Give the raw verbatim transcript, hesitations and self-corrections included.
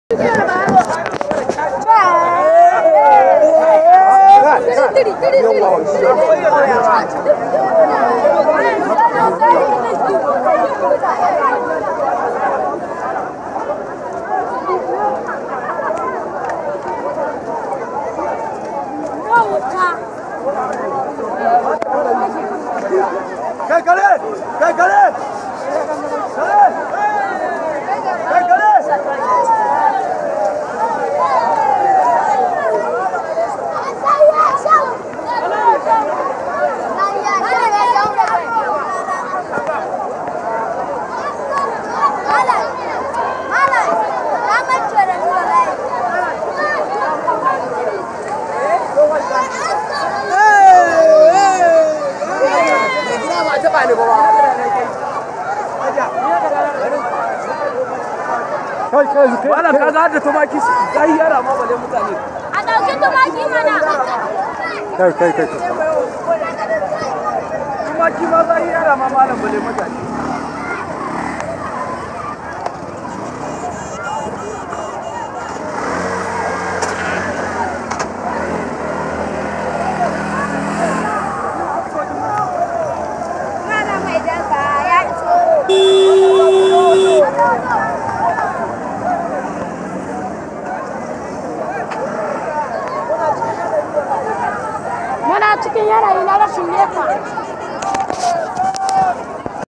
Kai kare! Kai kare! Kare! Kai kare! Kai kai kai. Wala ka ga da tumaki sai yara ma bale mutane. A dauki tumaki mana. Kai kai kai. Tumaki ma sai yara ma malam bale mutane. Muna cikin yanayi na rashin nefa.